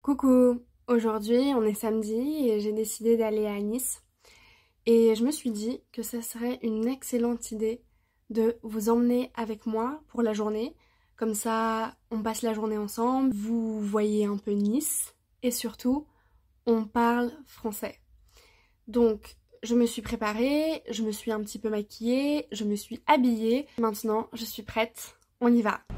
Coucou, aujourd'hui on est samedi et j'ai décidé d'aller à Nice et je me suis dit que ça serait une excellente idée de vous emmener avec moi pour la journée. Comme ça on passe la journée ensemble, vous voyez un peu Nice et surtout on parle français. Donc je me suis préparée, je me suis un petit peu maquillée, je me suis habillée. Maintenant je suis prête, on y va.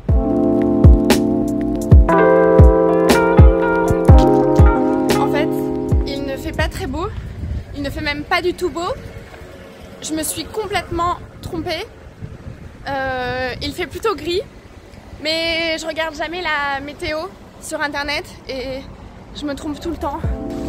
Pas très beau, il ne fait même pas du tout beau. Je me suis complètement trompée. Il fait plutôt gris, mais je regarde jamais la météo sur internet et je me trompe tout le temps.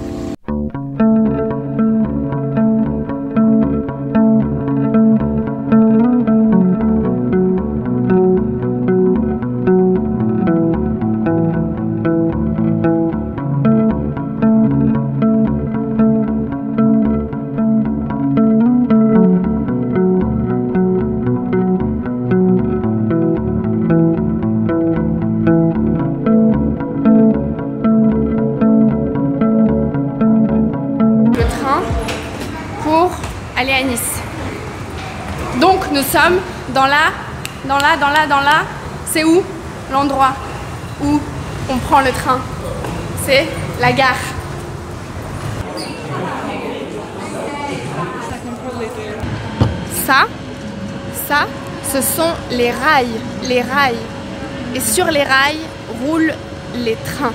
Aller à Nice. Donc nous sommes dans la, c'est où l'endroit où on prend le train? C'est la gare. Ça, ce sont les rails. Et sur les rails roulent les trains.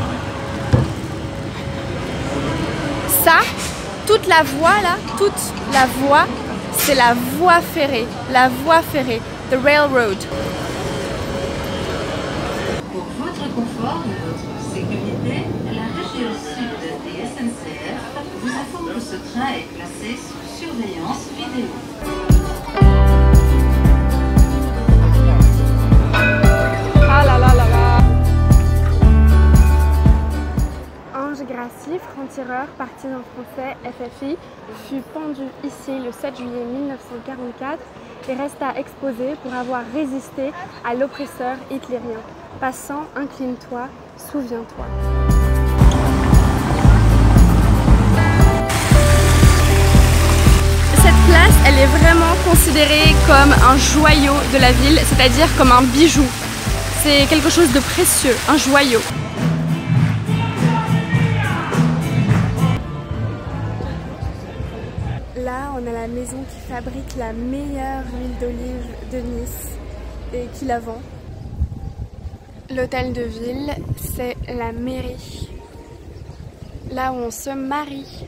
Ça, toute la voie là, c'est la voie ferrée, the railroad. Pour votre confort et votre sécurité, la régie au sud des SNCF vous informe que ce train est placé sous surveillance vidéo. Gracie, franc-tireur, parti en français, FFI, fut pendu ici le 7 juillet 1944 et resta exposé pour avoir résisté à l'oppresseur hitlérien. Passant, incline-toi, souviens-toi. Cette place, elle est vraiment considérée comme un joyau de la ville, c'est-à-dire comme un bijou. C'est quelque chose de précieux, un joyau. Là, on a la maison qui fabrique la meilleure huile d'olive de Nice et qui la vend. L'hôtel de ville, c'est la mairie. Là où on se marie.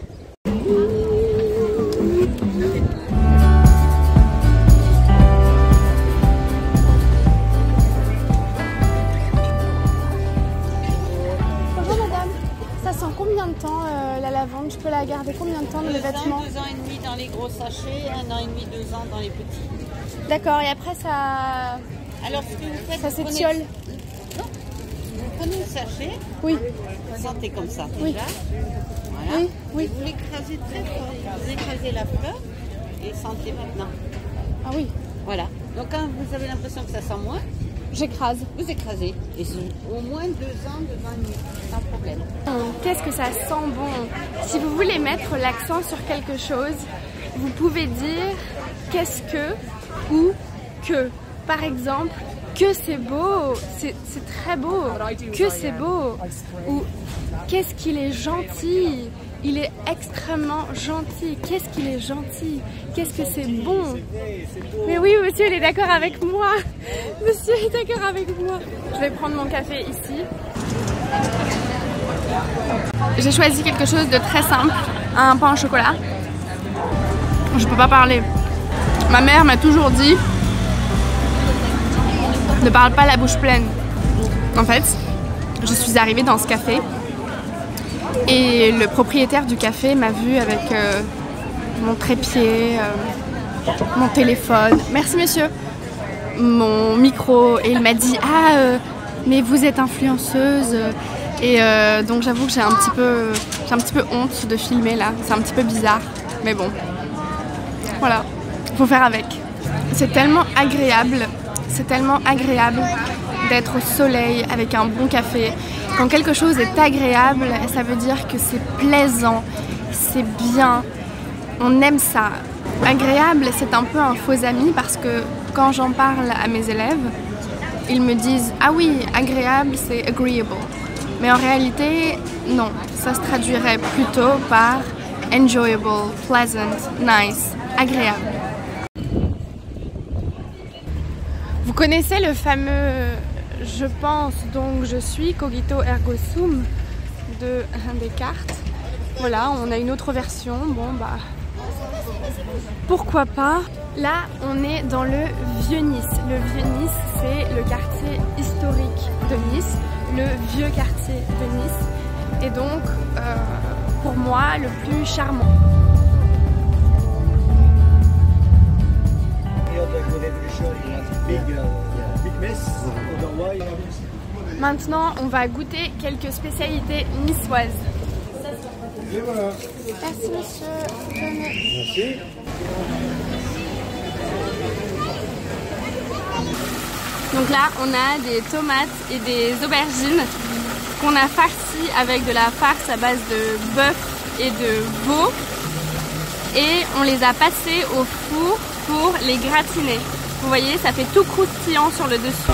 Bonjour madame, ça sent combien de temps la lavande? Je peux la garder combien de temps dans les vêtements? 2 ans et demi dans les gros sachets, 1 an et demi, 2 ans dans les petits. D'accord, et après ça... Alors ce que vous faites, ça s'étiole? Non, vous prenez le sachet, oui. Vous sentez comme ça oui. déjà. Voilà. Oui. Et vous l'écrasez très fort, vous écrasez la fleur et sentez maintenant. Ah oui. Voilà, donc quand vous avez l'impression que ça sent moins, j'écrase. vous écrasez. Et c'est au moins 2 ans, 2 ans et demi, sans problème. Qu'est-ce que ça sent bon? Si vous voulez mettre l'accent sur quelque chose, vous pouvez dire qu'est-ce que ou que. Par exemple, que c'est beau, c'est très beau, que c'est beau. Ou qu'est-ce qu'il est gentil, il est extrêmement gentil, qu'est-ce qu'il est gentil, qu'est-ce que c'est bon. Mais oui, monsieur, il est d'accord avec moi. Monsieur est d'accord avec moi. Je vais prendre mon café ici. J'ai choisi quelque chose de très simple, un pain au chocolat. Je peux pas parler. Ma mère m'a toujours dit ne parle pas la bouche pleine. En fait, je suis arrivée dans ce café et le propriétaire du café m'a vue avec mon trépied, mon téléphone, merci monsieur, mon micro, et il m'a dit ah mais vous êtes influenceuse. Et donc j'avoue que j'ai un petit peu honte de filmer là, c'est un petit peu bizarre, mais bon, voilà, faut faire avec. C'est tellement agréable d'être au soleil avec un bon café. Quand quelque chose est agréable, ça veut dire que c'est plaisant, c'est bien, on aime ça. Agréable, c'est un peu un faux ami parce que quand j'en parle à mes élèves, ils me disent « Ah oui, agréable, c'est agreeable ». Mais en réalité, non, ça se traduirait plutôt par enjoyable, pleasant, nice, agréable. Vous connaissez le fameux « je pense donc je suis cogito ergo sum » de Descartes. Voilà, on a une autre version, bon bah pourquoi pas. Là on est dans le Vieux-Nice. Le Vieux-Nice c'est le quartier historique de Nice, le vieux quartier de Nice et donc pour moi le plus charmant. Maintenant on va goûter quelques spécialités niçoises. Merci monsieur. Merci. Donc là on a des tomates et des aubergines qu'on a farcies avec de la farce à base de bœuf et de veau et on les a passées au four pour les gratiner. Vous voyez, ça fait tout croustillant sur le dessus.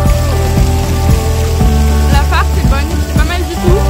La farce est bonne, c'est pas mal du tout.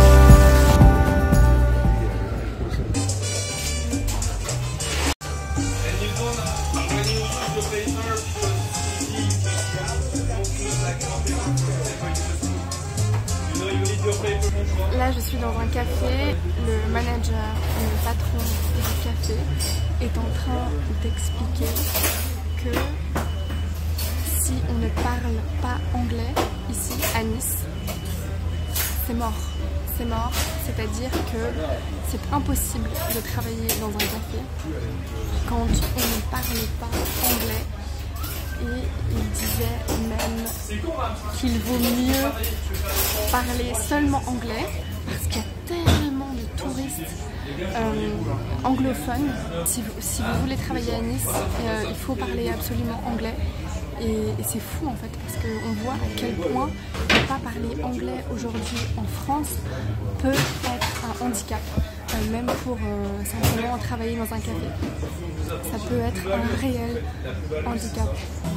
Là, je suis dans un café. Le manager, le patron du café, est en train d'expliquer que si on ne parle pas anglais ici à Nice, c'est mort. C'est mort, c'est-à-dire que c'est impossible de travailler dans un café quand on ne parle pas anglais. Et il disait même qu'il vaut mieux parler seulement anglais parce qu'il y a tellement de touristes anglophones. Si vous voulez travailler à Nice, il faut parler absolument anglais. Et c'est fou en fait parce qu'on voit à quel point ne pas parler anglais aujourd'hui en France peut être un handicap. Même pour simplement travailler dans un café. Ça peut être un réel handicap.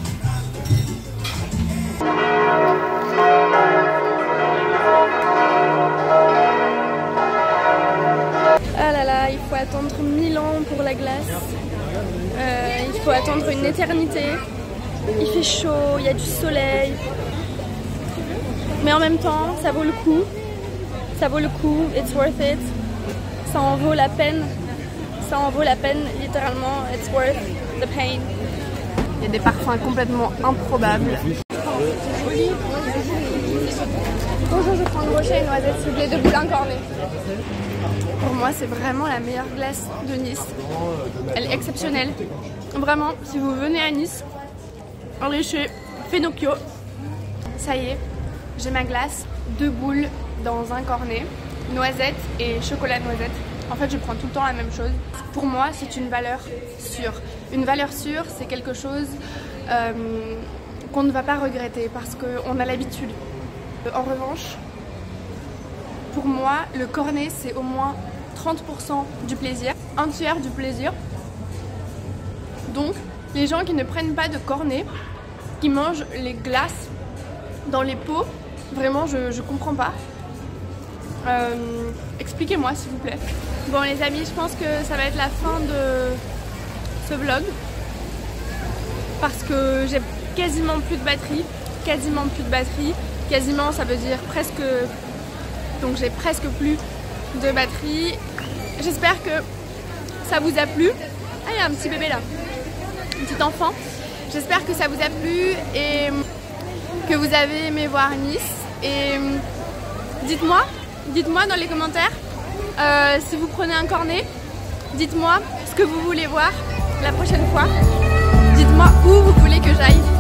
Ah là là, il faut attendre 1000 ans pour la glace. Il faut attendre une éternité. Il fait chaud, il y a du soleil. Mais en même temps, ça vaut le coup. Ça vaut le coup, it's worth it. Ça en vaut la peine. Ça en vaut la peine, littéralement. It's worth the pain. Il y a des parfums complètement improbables. Bonjour, je prends un brochet et noisette s'il vous plaît, 2 boulins cornets. Pour moi, c'est vraiment la meilleure glace de Nice. Elle est exceptionnelle. Vraiment, si vous venez à Nice, allez chez Fenocchio. Ça y est, j'ai ma glace, 2 boules dans un cornet, noisette et chocolat noisette. En fait, je prends tout le temps la même chose. Pour moi, c'est une valeur sûre. Une valeur sûre, c'est quelque chose qu'on ne va pas regretter parce qu'on a l'habitude. En revanche, pour moi, le cornet, c'est au moins 30% du plaisir, un tiers du plaisir. Donc, les gens qui ne prennent pas de cornet, qui mangent les glaces dans les pots, vraiment, je comprends pas. Expliquez-moi s'il vous plaît. Bon les amis, je pense que ça va être la fin de ce vlog parce que j'ai quasiment plus de batterie. Quasiment ça veut dire presque, donc j'ai presque plus de batterie. J'espère que ça vous a plu. Ah, il y a un petit bébé là, un petit enfant. J'espère que ça vous a plu et que vous avez aimé voir Nice. Et dites-moi dans les commentaires si vous prenez un cornet, dites-moi ce que vous voulez voir la prochaine fois. Dites-moi où vous voulez que j'aille.